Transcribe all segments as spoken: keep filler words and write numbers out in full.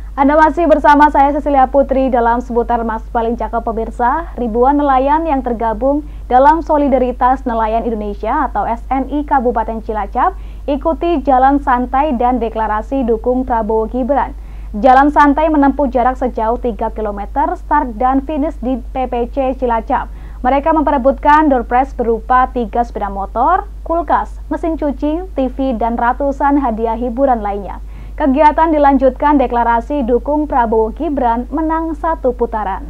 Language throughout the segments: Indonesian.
Anda masih bersama saya Cecilia Putri dalam seputar Mas Paling Cakep pemirsa. Ribuan nelayan yang tergabung dalam Solidaritas Nelayan Indonesia atau S N I Kabupaten Cilacap ikuti jalan santai dan deklarasi dukung Prabowo Gibran. Jalan santai menempuh jarak sejauh tiga kilometer start dan finish di P P C Cilacap. Mereka memperebutkan door prize berupa tiga sepeda motor, kulkas, mesin cuci, T V, dan ratusan hadiah hiburan lainnya. Kegiatan dilanjutkan deklarasi dukung Prabowo Gibran menang satu putaran.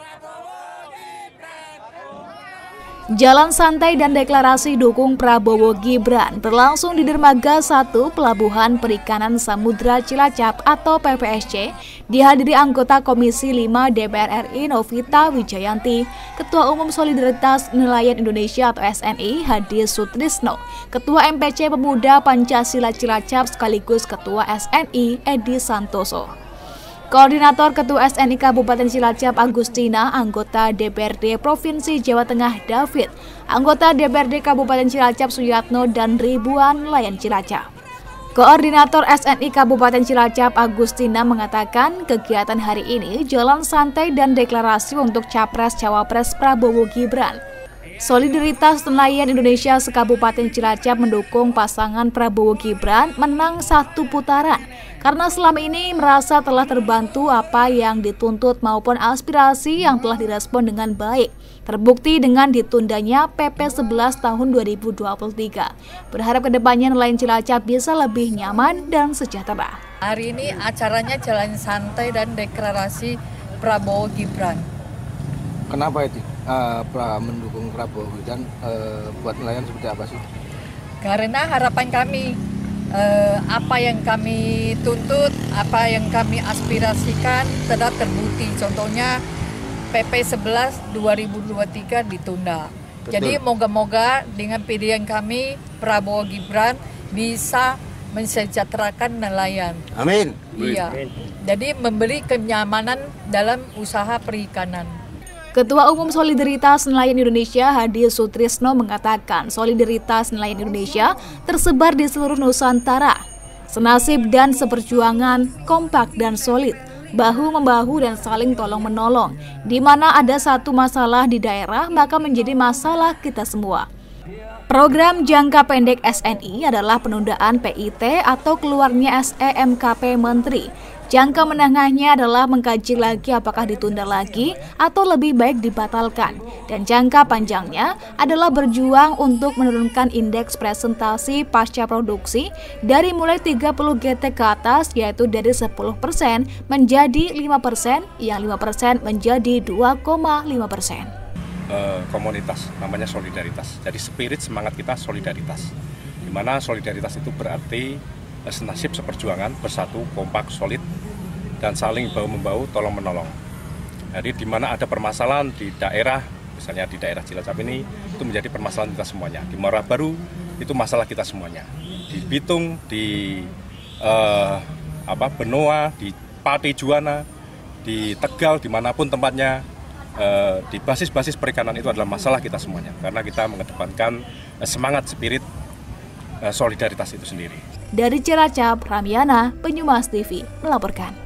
Jalan santai dan deklarasi dukung Prabowo Gibran berlangsung di Dermaga satu Pelabuhan Perikanan Samudra Cilacap atau P P S C, dihadiri anggota Komisi lima D P R R I Novita Wijayanti, Ketua Umum Solidaritas Nelayan Indonesia atau S N I Hadi Sutrisno, Ketua M P C Pemuda Pancasila Cilacap sekaligus Ketua S N I Edi Santoso. Koordinator Ketua S N I Kabupaten Cilacap Agustina, anggota D P R D Provinsi Jawa Tengah David, anggota D P R D Kabupaten Cilacap Suyatno, dan ribuan nelayan Cilacap. Koordinator S N I Kabupaten Cilacap Agustina mengatakan kegiatan hari ini jalan santai dan deklarasi untuk Capres-Cawapres Prabowo Gibran. Solidaritas Nelayan Indonesia se-Kabupaten Cilacap mendukung pasangan Prabowo Gibran menang satu putaran karena selama ini merasa telah terbantu apa yang dituntut maupun aspirasi yang telah direspon dengan baik. Terbukti dengan ditundanya P P sebelas tahun dua ribu dua puluh tiga. Berharap kedepannya nelayan Cilacap bisa lebih nyaman dan sejahtera. Hari ini acaranya jalan santai dan deklarasi Prabowo Gibran. Kenapa itu uh, mendukung Prabowo dan uh, buat nelayan seperti apa sih? Karena harapan kami, uh, apa yang kami tuntut, apa yang kami aspirasikan telah terbukti. Contohnya P P sebelas dua ribu dua puluh tiga ditunda. Betul. Jadi moga-moga dengan pilihan kami Prabowo Gibran bisa mensejahterakan nelayan. Amin. Iya. Jadi memberi kenyamanan dalam usaha perikanan. Ketua Umum Solidaritas Nelayan Indonesia Hadi Sutrisno mengatakan Solidaritas Nelayan Indonesia tersebar di seluruh Nusantara. Senasib dan seperjuangan, kompak dan solid, bahu-membahu dan saling tolong-menolong. Di mana ada satu masalah di daerah, maka menjadi masalah kita semua. Program jangka pendek S N I adalah penundaan P I T atau keluarnya S E M K P Menteri. Jangka menengahnya adalah mengkaji lagi apakah ditunda lagi atau lebih baik dibatalkan. Dan jangka panjangnya adalah berjuang untuk menurunkan indeks presentasi pasca produksi dari mulai tiga puluh G T ke atas, yaitu dari sepuluh persen menjadi lima persen, yang lima persen menjadi dua koma lima persen. Komunitas namanya solidaritas. Jadi spirit semangat kita solidaritas. Di mana solidaritas itu berarti senasib seperjuangan, bersatu, kompak, solid, dan saling bahu-membahu, tolong-menolong. Jadi di mana ada permasalahan di daerah, misalnya di daerah Cilacap ini, itu menjadi permasalahan kita semuanya. Di Muara Baru, itu masalah kita semuanya. Di Bitung, di uh, apa, Benoa, di Pati Juwana, di Tegal, dimanapun tempatnya, uh, di basis-basis perikanan itu adalah masalah kita semuanya. Karena kita mengedepankan uh, semangat spirit uh, solidaritas itu sendiri. Dari Cilacap, Ramiana, Penyumas T V melaporkan.